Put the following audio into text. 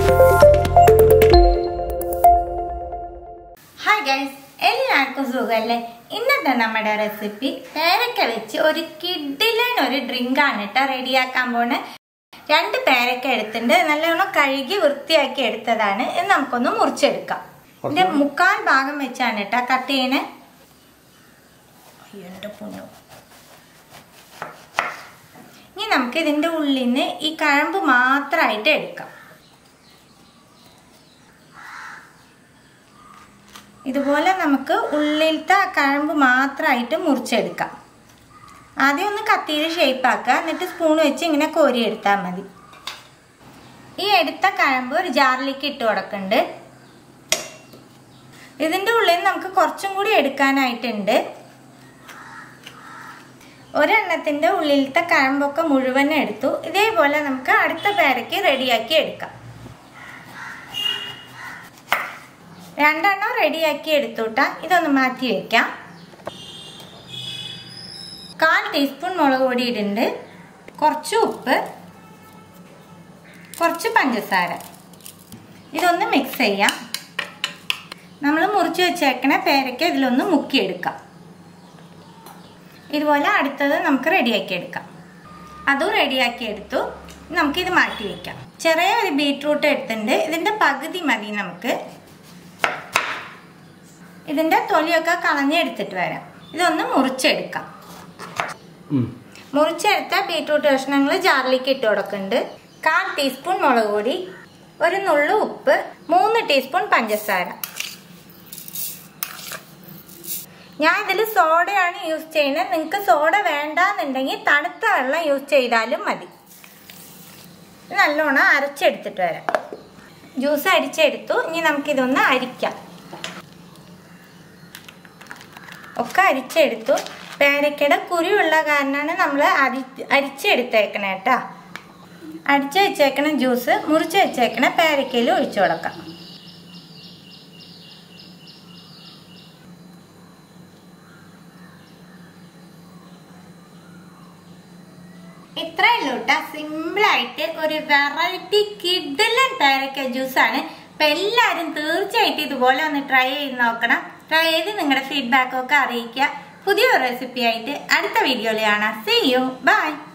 Hi guys, എല്ലാവർക്കും സുഖമല്ലേ? ഇന്നത്തെ നമ്മുടെ റെസിപ്പി പേരക്ക വെച്ച് ഒരു കിഡിലൻ ഒരു ഡ്രിങ്ക് ആണ് കേട്ടോ റെഡിയാക്കാൻ പോണ്. 2 പേരക്ക എടുത്തിട്ടുണ്ട്, നല്ലോണം കഴുകി വൃത്തിയാക്കി എടുത്തതാണ്. ഇത് നമുക്കൊന്ന് മുറിച്ചെടുക്കാം. ഇതിന്റെ 1/4 ഭാഗം വെച്ചാണ് കേട്ടോ കട്ട് ചെയ്യണേ. ഇനി നമുക്ക് ഇതിന്റെ ഉള്ളിൽ നിന്ന് ഈ കഴമ്പ് മാത്രമായിട്ട് എടുക്കാം. ഇതുപോലെ നമുക്ക് ഉള്ളിലത്തെ കഴമ്പ് മാത്രമായിട്ട് മുറിച്ചെടുക്കാം. ആദ്യം ഒന്ന് കത്തിയിൽ ഷേപ്പാക്കുക, എന്നിട്ട് സ്പൂൺ വെച്ച് ഇങ്ങനെ കോരിയെടുത്താൽ മതി. ഈ എടുത്ത കഴമ്പ് ഒരു ജാറിലേക്ക് ഇട്ട് കൊടുക്കുന്നുണ്ട്. ഇതിൻ്റെ ഉള്ളിൽ നമുക്ക് കുറച്ചും കൂടി എടുക്കാനായിട്ടുണ്ട്. ഒരെണ്ണത്തിൻ്റെ ഉള്ളിലത്തെ കഴമ്പൊക്കെ മുഴുവൻ എടുത്തു. ഇതേപോലെ നമുക്ക് അടുത്ത പേരയ്ക്ക് റെഡിയാക്കി എടുക്കാം. 2 എണ്ണം റെഡിയാക്കി എടുത്തുട്ടാ. ഇതൊന്ന് മാറ്റി വെക്കാം. 1/4 ടീസ്പൂൺ മുളക് പൊടി ഇടുന്നുണ്ട്, കുറച്ച് ഉപ്പ്, കുറച്ച് പഞ്ചസാര. ഇതൊന്ന് മിക്സ് ചെയ്യാം. നമ്മൾ മുറിച്ച് വെച്ചേക്കണ പേരയ്ക്ക് ഇതിലൊന്ന് മുക്കിയെടുക്കാം. ഇതുപോലെ അടുത്തത് നമുക്ക് റെഡിയാക്കി എടുക്കാം. അതും റെഡിയാക്കി എടുത്തു. നമുക്കിത് മാറ്റി വയ്ക്കാം. ചെറിയ ഒരു ബീറ്റ്റൂട്ട് എടുത്തിട്ടുണ്ട്, ഇതിൻ്റെ പകുതി മതി നമുക്ക്. ഇതിൻ്റെ തൊലിയൊക്കെ കളഞ്ഞെടുത്തിട്ട് വരാം. ഇതൊന്ന് മുറിച്ചെടുക്കാം. മുറിച്ചെടുത്ത ബീറ്റ്റൂട്ട് കഷ്ണങ്ങൾ ജാറിലേക്ക് ഇട്ട് കൊടുക്കുന്നുണ്ട്. 1/4 ടീസ്പൂൺ മുളക് പൊടി, ഒരു നുള്ളു ഉപ്പ്, 3 ടീസ്പൂൺ പഞ്ചസാര. ഞാൻ ഇതിൽ സോഡയാണ് യൂസ് ചെയ്യുന്നത്. നിങ്ങൾക്ക് സോഡ വേണ്ടാന്നുണ്ടെങ്കിൽ തണുത്ത വെള്ളം യൂസ് ചെയ്താലും മതി. നല്ലോണം അരച്ചെടുത്തിട്ട് വരാം. ജ്യൂസ് അരിച്ചെടുത്തു. ഇനി നമുക്കിതൊന്ന് അരിക്കാം. ഒക്കെ അരിച്ചെടുത്തു. പേരക്കയുടെ കുരുവുള്ള കാരണമാണ് നമ്മൾ അരിച്ചെടുത്തേക്കണേ കേട്ടോ. അടിച്ച് വെച്ചേക്കണ ജ്യൂസ് മുറിച്ച് വെച്ചേക്കണ പേരക്കയിൽ ഒഴിച്ചു കൊടുക്കാം. ഇത്രയേ ഉള്ളൂ കേട്ടോ. സിമ്പിളായിട്ട് ഒരു വെറൈറ്റി കിഡിലൻ പേരക്ക ജ്യൂസാണ്. അപ്പം എല്ലാവരും തീർച്ചയായിട്ടും ഇതുപോലെ ഒന്ന് ട്രൈ ചെയ്ത് നോക്കണം. ട്രൈ ചെയ്ത് നിങ്ങളുടെ ഫീഡ്ബാക്കൊക്കെ അറിയിക്കുക. പുതിയൊരു റെസിപ്പി ആയിട്ട് അടുത്ത വീഡിയോയിൽ കാണാം. See you. Bye.